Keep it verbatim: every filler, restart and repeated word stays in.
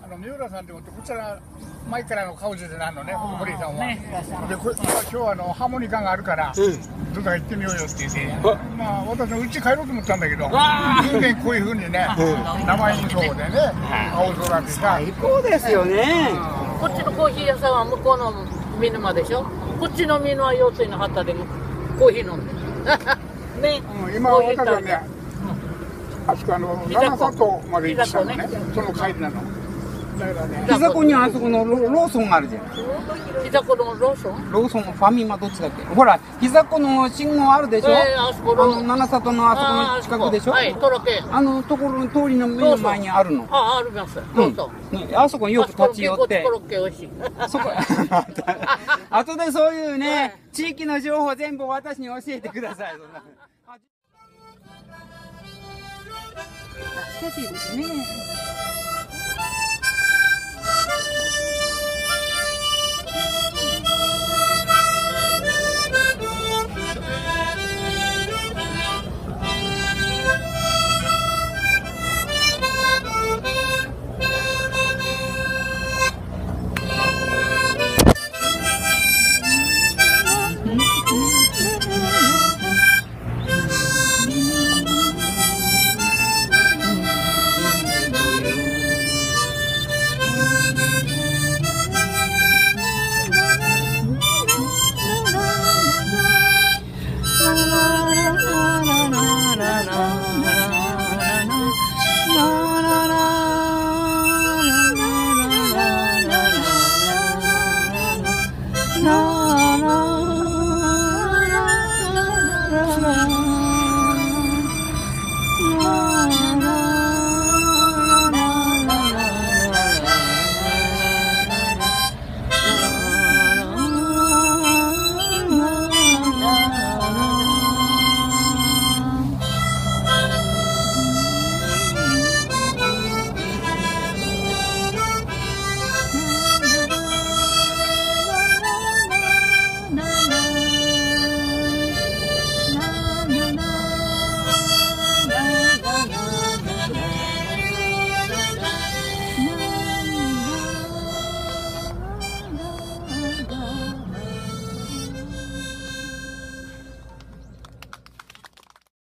あの三浦さんってことこちら前からの顔出てなのね、堀井さんは。でこ今日はあのハーモニカがあるから、どっか行ってみようよって言って、まあ私の家帰ろうと思ったんだけど、偶然こういう風にね、生演奏でね、青空でさ。 最高ですよね。 こっちのコーヒー屋さんは向こうの見沼でしょ。こっちの見沼は用水の旗でもコーヒー飲んでる。ね、 今私はね、あそこあの七里まで行ってたのね、その帰りなの。 膝子にあそこのローソンがあるじゃない。 膝子のローソン？ ローソン、ファミマどっちだっけ？ほら、膝子の信号あるでしょ？ えー、あそこあの七里のあそこの近くでしょ？ はい、トロケ。 あのところの通りの目の前にあるの。 あ、あります。ローソン。あそこによく立ち寄って。 コロッケ美味しい。 そこ。後でそういうね、地域の情報全部私に教えてください。懐かしいですね。